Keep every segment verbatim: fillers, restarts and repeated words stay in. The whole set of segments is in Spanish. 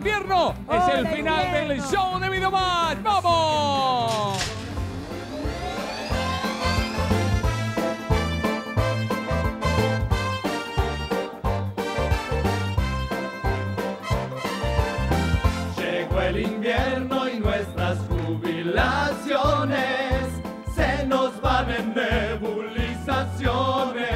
invierno. Es el final del show de Videomatch. ¡Vamos! Llegó el invierno y nuestras jubilaciones se nos van en nebulizaciones.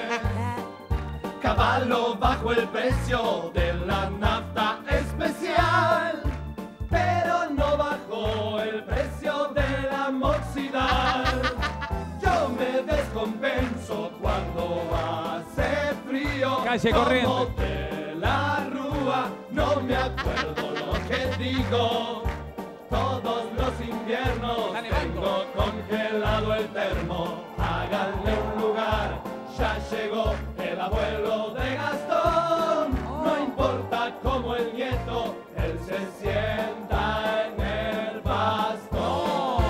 Caballo bajo el precio de la nafta especial, pero no bajó el precio de la moxidal. Yo me descompenso cuando hace frío. Calle como Corrientes. de la Rúa, no me acuerdo lo que digo. Todos los inviernos tengo congelado el termo. Háganle un lugar, ya llegó el abuelo de Gastón. No importa cómo el nieto, él se sienta en el bastón.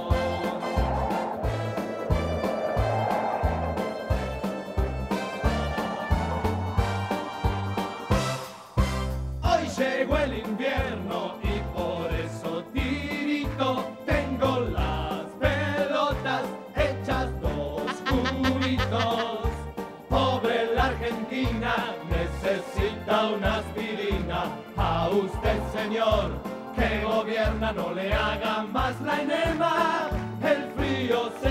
Hoy llegó el invierno y por eso tirito tengo las pelotas hechas dos cubitos. Pobre la Argentina, necesita una aspirina. A usted, señor, que gobierna, no le haga más la enema. El frío se